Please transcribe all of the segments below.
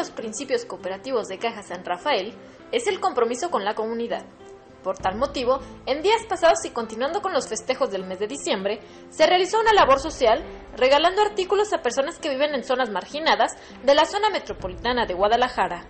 los principios cooperativos de Caja San Rafael es el compromiso con la comunidad. Por tal motivo, en días pasados y continuando con los festejos del mes de diciembre, se realizó una labor social regalando artículos a personas que viven en zonas marginadas de la zona metropolitana de Guadalajara.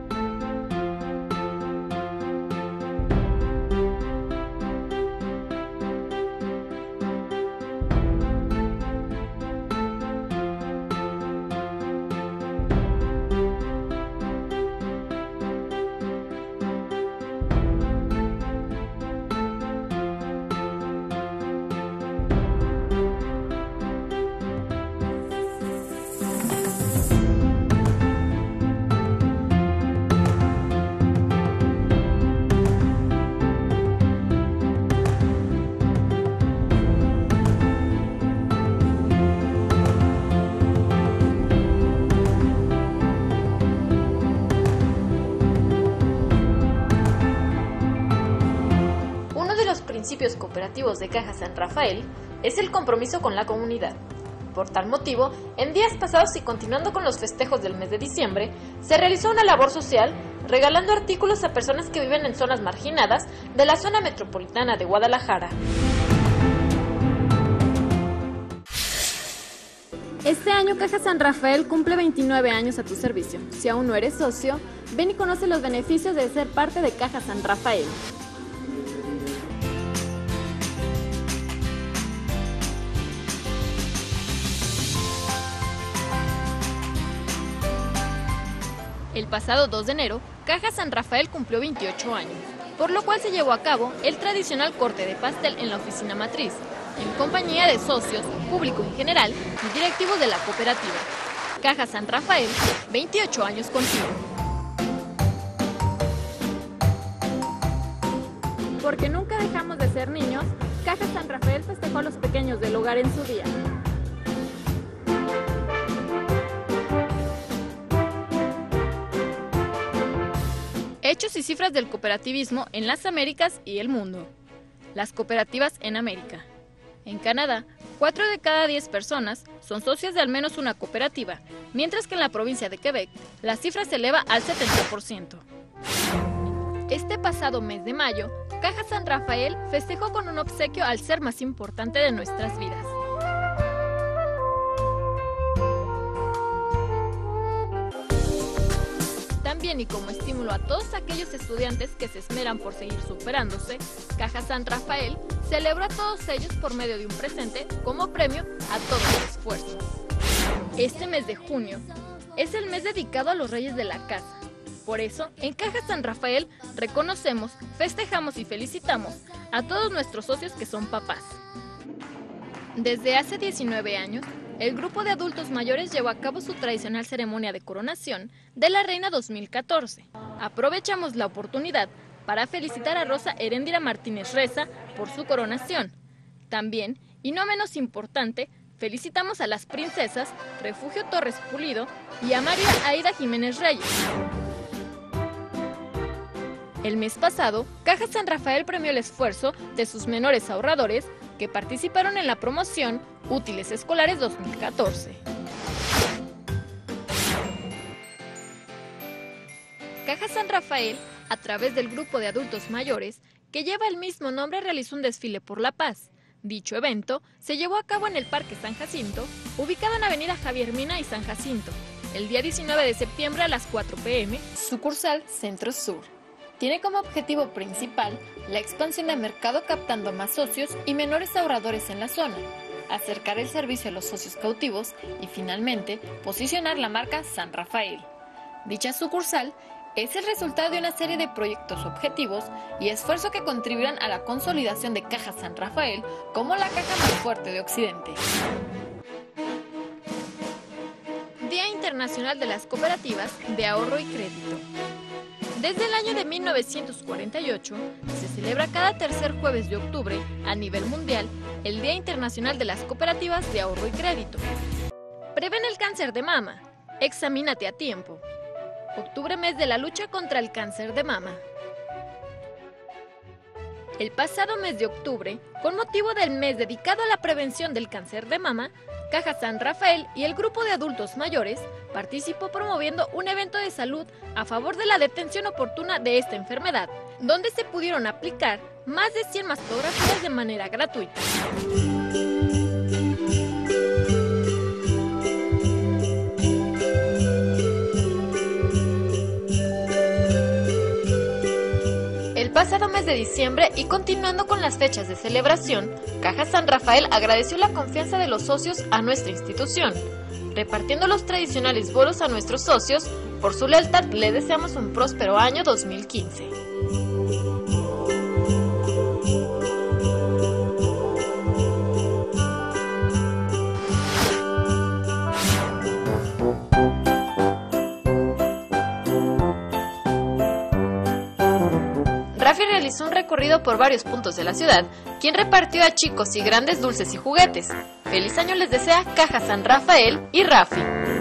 Principios cooperativos de Caja San Rafael es el compromiso con la comunidad. Por tal motivo, en días pasados y continuando con los festejos del mes de diciembre, se realizó una labor social regalando artículos a personas que viven en zonas marginadas de la zona metropolitana de Guadalajara. Este año Caja San Rafael cumple 29 años a tu servicio. Si aún no eres socio, ven y conoce los beneficios de ser parte de Caja San Rafael. El pasado 2 de enero, Caja San Rafael cumplió 28 años, por lo cual se llevó a cabo el tradicional corte de pastel en la oficina matriz, en compañía de socios, público en general y directivos de la cooperativa. Caja San Rafael, 28 años contigo. Porque nunca dejamos de ser niños, Caja San Rafael festejó a los pequeños del hogar en su día. Hechos y cifras del cooperativismo en las Américas y el mundo. Las cooperativas en América. En Canadá, 4 de cada 10 personas son socias de al menos una cooperativa, mientras que en la provincia de Quebec la cifra se eleva al 70%. Este pasado mes de mayo, Caja San Rafael festejó con un obsequio al ser más importante de nuestras vidas. También, y como estímulo a todos aquellos estudiantes que se esmeran por seguir superándose, Caja San Rafael celebró a todos ellos por medio de un presente como premio a todo su esfuerzo. Este mes de junio es el mes dedicado a los reyes de la casa. Por eso, en Caja San Rafael reconocemos, festejamos y felicitamos a todos nuestros socios que son papás. Desde hace 19 años, el grupo de adultos mayores llevó a cabo su tradicional ceremonia de coronación de la Reina 2014. Aprovechamos la oportunidad para felicitar a Rosa Heréndira Martínez Reza por su coronación. También, y no menos importante, felicitamos a las princesas Refugio Torres Pulido y a María Aida Jiménez Reyes. El mes pasado, Caja San Rafael premió el esfuerzo de sus menores ahorradores que participaron en la promoción Útiles Escolares 2014. Caja San Rafael, a través del grupo de adultos mayores, que lleva el mismo nombre, realizó un desfile por la paz. Dicho evento se llevó a cabo en el Parque San Jacinto, ubicado en Avenida Javier Mina y San Jacinto, el día 19 de septiembre a las 4 p.m., sucursal Centro Sur. Tiene como objetivo principal la expansión de mercado captando más socios y menores ahorradores en la zona, acercar el servicio a los socios cautivos y finalmente posicionar la marca San Rafael. Dicha sucursal es el resultado de una serie de proyectos objetivos y esfuerzos que contribuirán a la consolidación de Caja San Rafael como la caja más fuerte de Occidente. Día Internacional de las Cooperativas de Ahorro y Crédito. Desde el año de 1948, se celebra cada tercer jueves de octubre, a nivel mundial, el Día Internacional de las Cooperativas de Ahorro y Crédito. Prevén el cáncer de mama. Examínate a tiempo. Octubre, mes de la lucha contra el cáncer de mama. El pasado mes de octubre, con motivo del mes dedicado a la prevención del cáncer de mama, Caja San Rafael y el grupo de adultos mayores participó promoviendo un evento de salud a favor de la detención oportuna de esta enfermedad, donde se pudieron aplicar más de 100 mastografías de manera gratuita. El pasado mes de diciembre y continuando con las fechas de celebración, Caja San Rafael agradeció la confianza de los socios a nuestra institución. Repartiendo los tradicionales bolos a nuestros socios, por su lealtad le deseamos un próspero año 2015. Rafi realizó un recorrido por varios puntos de la ciudad, quien repartió a chicos y grandes dulces y juguetes. Feliz año les desea Caja San Rafael y Rafi.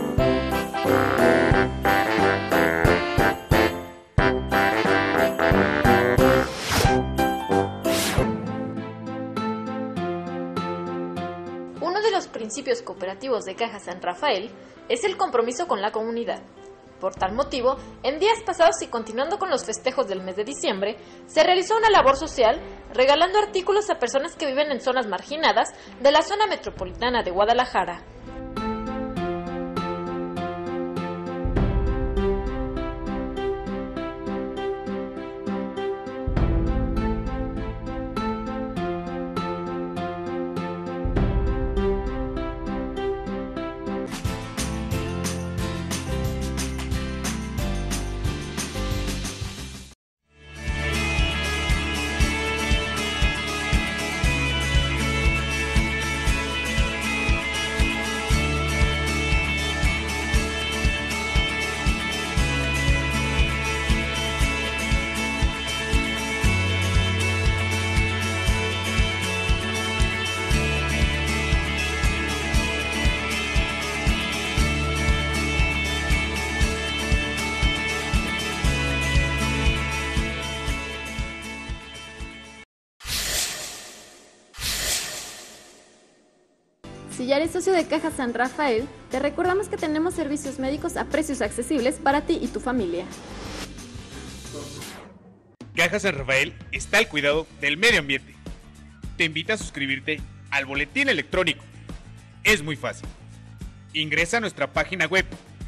Uno de los principios cooperativos de Caja San Rafael es el compromiso con la comunidad. Por tal motivo, en días pasados y continuando con los festejos del mes de diciembre, se realizó una labor social regalando artículos a personas que viven en zonas marginadas de la zona metropolitana de Guadalajara. Si ya eres socio de Caja San Rafael, te recordamos que tenemos servicios médicos a precios accesibles para ti y tu familia. Caja San Rafael está al cuidado del medio ambiente. Te invita a suscribirte al boletín electrónico. Es muy fácil. Ingresa a nuestra página web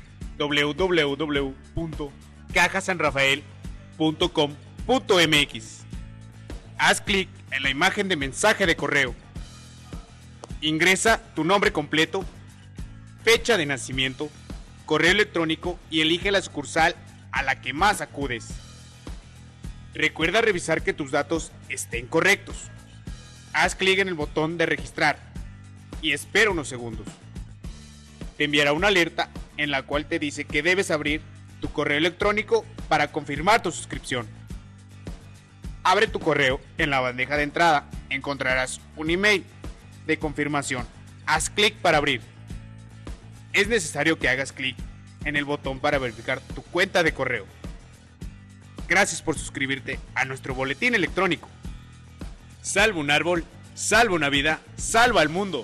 www.cajasanrafael.com.mx. Haz clic en la imagen de mensaje de correo. Ingresa tu nombre completo, fecha de nacimiento, correo electrónico y elige la sucursal a la que más acudes. Recuerda revisar que tus datos estén correctos. Haz clic en el botón de registrar y espera unos segundos. Te enviará una alerta en la cual te dice que debes abrir tu correo electrónico para confirmar tu suscripción. Abre tu correo, en la bandeja de entrada encontrarás un email de confirmación. Haz clic para abrir. Es necesario que hagas clic en el botón para verificar tu cuenta de correo. Gracias por suscribirte a nuestro boletín electrónico. Salva un árbol, salva una vida, salva al mundo.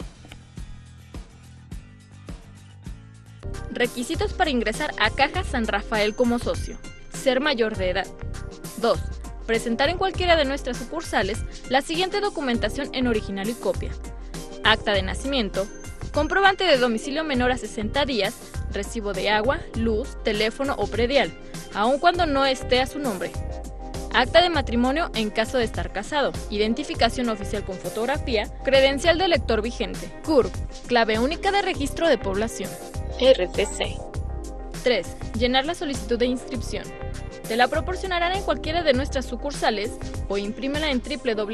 Requisitos para ingresar a Caja San Rafael como socio: ser mayor de edad. 2. Presentar en cualquiera de nuestras sucursales la siguiente documentación en original y copia: acta de nacimiento, comprobante de domicilio menor a 60 días, recibo de agua, luz, teléfono o predial, aun cuando no esté a su nombre, acta de matrimonio en caso de estar casado, identificación oficial con fotografía, credencial de elector vigente, CURP, clave única de registro de población, RFC. 3. Llenar la solicitud de inscripción. Te la proporcionarán en cualquiera de nuestras sucursales o imprímela en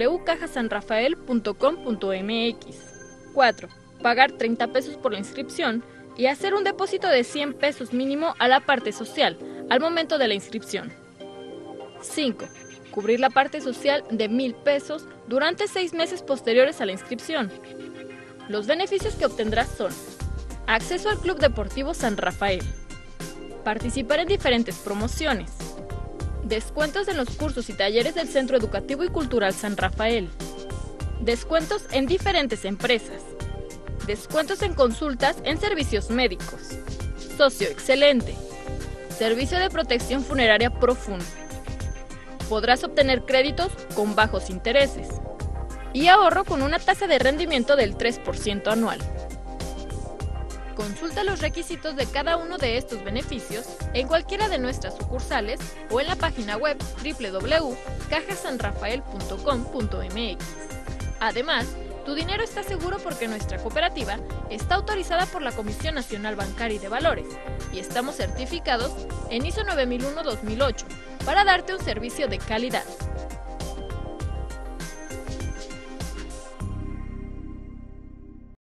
www.cajasanrafael.com.mx. 4. Pagar 30 pesos por la inscripción y hacer un depósito de 100 pesos mínimo a la parte social al momento de la inscripción. 5. Cubrir la parte social de 1,000 pesos durante 6 meses posteriores a la inscripción. Los beneficios que obtendrás son: acceso al Club Deportivo San Rafael, participar en diferentes promociones, Descuentos en los cursos y talleres del Centro Educativo y Cultural San Rafael. Descuentos en diferentes empresas. Descuentos en consultas en servicios médicos. Socio excelente. Servicio de protección funeraria profunda. Podrás obtener créditos con bajos intereses y ahorro con una tasa de rendimiento del 3% anual. Consulta los requisitos de cada uno de estos beneficios en cualquiera de nuestras sucursales o en la página web www.cajasanrafael.com.mx. Además, tu dinero está seguro porque nuestra cooperativa está autorizada por la Comisión Nacional Bancaria y de Valores y estamos certificados en ISO 9001-2008 para darte un servicio de calidad.